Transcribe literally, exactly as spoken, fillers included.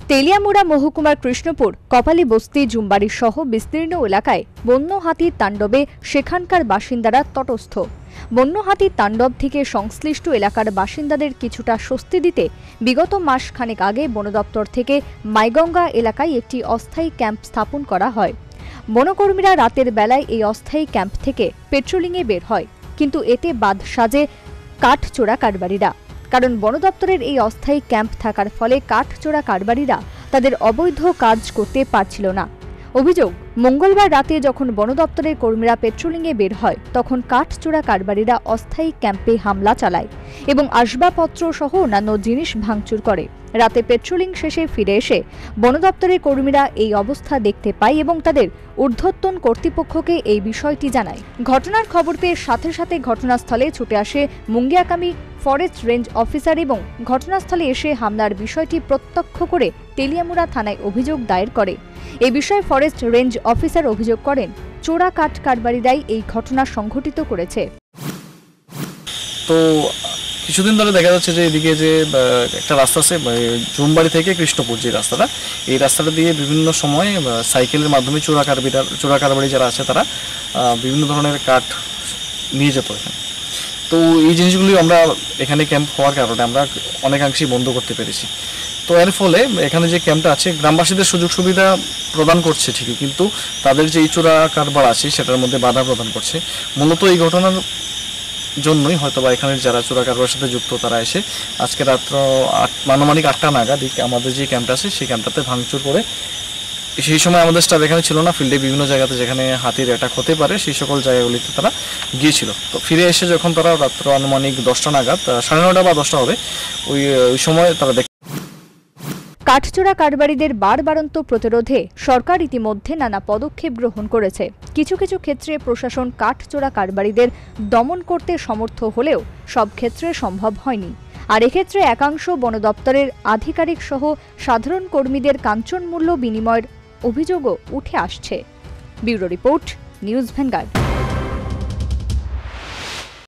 তেলিয়ামুড়া মহকুমার কৃষ্ণপুর কপালী বস্তি জুমবাড়ি সহ বিস্তীর্ণ এলাকায় বন্য হাতির তাণ্ডবে সেখানকার বাসিন্দারা তটস্থ। বন্য হাতির তাণ্ডব থেকে সংশ্লিষ্ট এলাকার বাসিন্দাদের কিছুটা স্বস্তি দিতে বিগত মাস খানেক আগে বন দপ্তর থেকে মাইগঙ্গা এলাকায় একটি অস্থায়ী ক্যাম্প স্থাপন করা হয়। বনকর্মীরা রাতের বেলায় এই অস্থায়ী ক্যাম্প থেকে পেট্রোলিংয়ে বের হয়, কিন্তু এতে বাদ সাজে কাঠচোরা কারবারিরা। কারণ বন দপ্তরের এই অস্থায়ী ক্যাম্প থাকার ফলে কাঠচোরা কারবারিরা তাদের অবৈধ কাজ করতে পারছিল না। অভিযোগ, মঙ্গলবার রাতে যখন বন দপ্তরের কর্মীরা পেট্রোলিংয়ে বের হয় তখন কাঠচোরা কারবারিরা অস্থায়ী ক্যাম্পে হামলা চালায় এবং আসবাবপত্র সহ অন্যান্য জিনিস ভাঙচুর করে। রাতে পেট্রোলিং শেষে ফিরে এসে বন দপ্তরের কর্মীরা এই অবস্থা দেখতে পায় এবং তাদের ঊর্ধ্বতন কর্তৃপক্ষকে এই বিষয়টি জানায়। ঘটনার খবর পেয়ে সাথে সাথে ঘটনাস্থলে ছুটে আসে মুঙ্গিয়াকামী ফরেস্ট রেঞ্জ অফিসার এবং ঘটনাস্থলে এসে হামলার বিষয়টি প্রত্যক্ষ করে তেলিয়ামুড়া থানায় অভিযোগ দায়ের করে। এই বিষয়ে ফরেস্ট রেঞ্জ অফিসার অভিযোগ করেন, চোরা কাঠ কারবারিরাই এই ঘটনা সংঘটিত করেছে। তো কিছুদিন ধরে দেখা যাচ্ছে যে এদিকে যে একটা রাস্তা আছে জুমবাড়ি থেকে কৃষ্ণপুর, যে রাস্তাটা, এই রাস্তাটা দিয়ে বিভিন্ন সময় সাইকেলের মাধ্যমে চোরা কারবারিরা চোরা কারবারি যারা আছে তারা বিভিন্ন ধরনের কাঠ নিয়ে যেত এখানে। তো এই জিনিসগুলি আমরা এখানে ক্যাম্প হওয়ার কারণে আমরা অনেকাংশেই বন্ধ করতে পেরেছি। তো এর ফলে এখানে যে ক্যাম্পটা আছে গ্রামবাসীদের সুযোগ সুবিধা প্রদান করছে ঠিকই, কিন্তু তাদের যে এই চোরা কারবার আছে সেটার মধ্যে বাধা প্রদান করছে। মূলত এই ঘটনার জন্যই হয়তো বা এখানের যারা চোরা কারবারের সাথে যুক্ত তারা এসে আজকে রাত্র আট আনুমানিক আটটা নাগাদ আমাদের যে ক্যাম্পটা আছে সেই ক্যাম্পটাতে ভাঙচুর করে, সেই সময় আমাদের স্টাফ এখানে ছিল না, ফিল্ডে বিভিন্ন জায়গাতে যেখানে হাতির অ্যাটাক হতে পারে সেই সকল জায়গাগুলিতে তারা গিয়েছিল। তো ফিরে এসে যখন তারা রাত্র আনুমানিক দশটা নাগাদ, সাড়ে নটা বা দশটা হবে, ওই ওই সময় তারা দেখ কাঠচোরা কারবারিদের বাড়বাড়ন্ত প্রতিরোধে সরকার ইতিমধ্যে নানা পদক্ষেপ গ্রহণ করেছে। কিছু কিছু ক্ষেত্রে প্রশাসন কাঠচোরা কারবারিদের দমন করতে সমর্থ হলেও সব ক্ষেত্রে সম্ভব হয়নি। আর এক্ষেত্রে একাংশ বন দপ্তরের আধিকারিক সহ সাধারণ কর্মীদের কাঞ্চনমূল্য বিনিময়ের অভিযোগও উঠে আসছে। Bureau report, News vanguard.